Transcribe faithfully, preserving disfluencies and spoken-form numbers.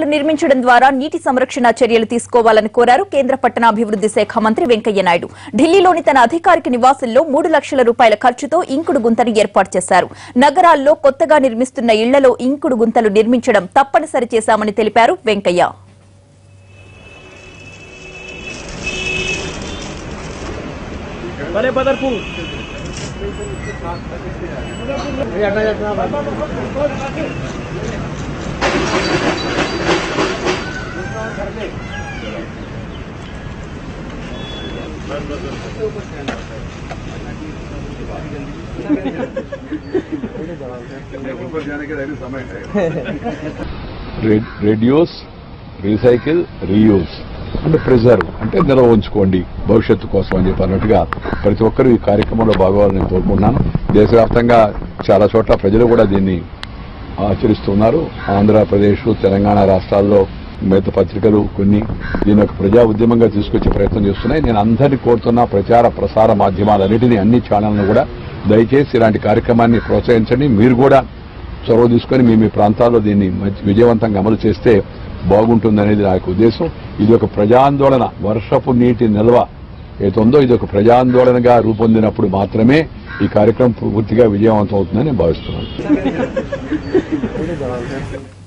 గుంతలు నిర్మించడం ద్వారా నీటి సంరక్షణ చర్యలు తీసుకోవాలని కోరారు కేంద్ర పట్టణాభివృద్ధి శాఖ మంత్రి వెంకయ్య నాయుడు. ఢిల్లీలోని తన అధికారిక నివాసంలో మూడు లక్షల రూపాయల ఖర్చుతో ఇంకుడు గుంతను ఏర్పాటు చేశారు. నగరాల్లో కొత్తగా నిర్మిస్తున్న ఇళ్లలో ఇంకుడు గుంతలు నిర్మించడం తప్పనిసరి చేశామని తెలిపారు వెంకయ్య. రెడ్యూస్, రీసైకిల్, రీయూజ్ అంటే ప్రిజర్వ్ అంటే నిల్వ ఉంచుకోండి భవిష్యత్తు కోసం అని చెప్పి అన్నట్టుగా ప్రతి ఒక్కరూ ఈ కార్యక్రమంలో భాగవాలని కోరుకుంటున్నాను. దేశవ్యాప్తంగా చాలా చోట్ల ప్రజలు కూడా దీన్ని ఆచరిస్తున్నారు. ఆంధ్రప్రదేశ్, తెలంగాణ రాష్ట్రాల్లో మిగతా పత్రికలు కొన్ని దీని ఒక ప్రజా ఉద్యమంగా తీసుకొచ్చే ప్రయత్నం చేస్తున్నాయి. నేను అందరినీ కోరుతున్నా ప్రచార ప్రసార మాధ్యమాలన్నింటినీ అన్ని ఛానళ్లను కూడా దయచేసి ఇలాంటి కార్యక్రమాన్ని ప్రోత్సహించండి. మీరు కూడా చొరవ తీసుకొని మీ మీ ప్రాంతాల్లో దీన్ని విజయవంతంగా అమలు చేస్తే బాగుంటుందనేది నా యొక్క ఉద్దేశం. ఇది ఒక ప్రజాందోళన, వర్షపు నీటి నిల్వ ఏతుందో ఇది ఒక ప్రజాందోళనగా రూపొందినప్పుడు మాత్రమే ఈ కార్యక్రమం పూర్తిగా విజయవంతం అవుతుందని భావిస్తున్నాను.